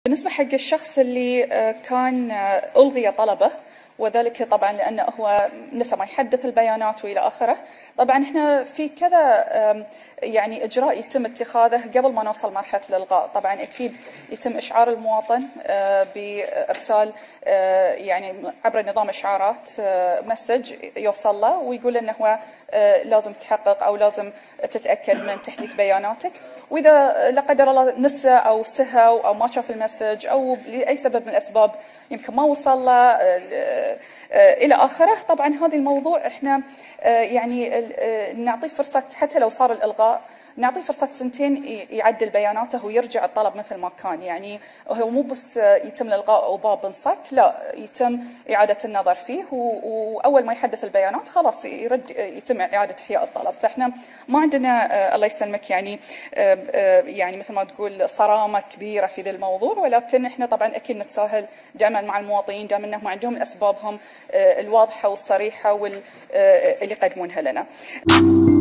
بالنسبة حق الشخص اللي كان ألغي طلبه، وذلك طبعا لأنه هو نسى ما يحدث البيانات وإلى آخره. طبعا احنا في كذا يعني إجراء يتم اتخاذه قبل ما نوصل مرحلة الإلغاء. طبعا أكيد يتم إشعار المواطن بإرسال يعني عبر نظام إشعارات مسج يوصل له ويقول إنه هو لازم تحقق أو لازم تتأكد من تحديث بياناتك. وإذا لا قدر الله نسى أو سهى أو ما شاف المسج أو لأي سبب من الأسباب يمكن ما وصل له إلى آخره، طبعا هذا الموضوع إحنا يعني نعطيه فرصة حتى لو صار الإلغاء، نعطيه فرصة 2 يعدل بياناته ويرجع الطلب مثل ما كان. يعني هو مو بس يتم الإلغاء أو باب انصك، لا، يتم إعادة النظر فيه، وأول ما يحدث البيانات خلاص يتم إعادة إحياء الطلب. فإحنا ما عندنا الله يسلمك يعني مثل ما تقول صرامة كبيرة في ذا الموضوع، ولكن إحنا طبعا أكيد نتساهل دائما مع المواطنين دائما أنهم عندهم أسبابهم الواضحة والصريحة واللي يقدمونها لنا.